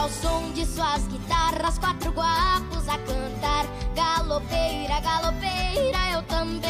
ao som de suas guitarras, quatro guapos a cantar. Galopeira, galopeira, eu também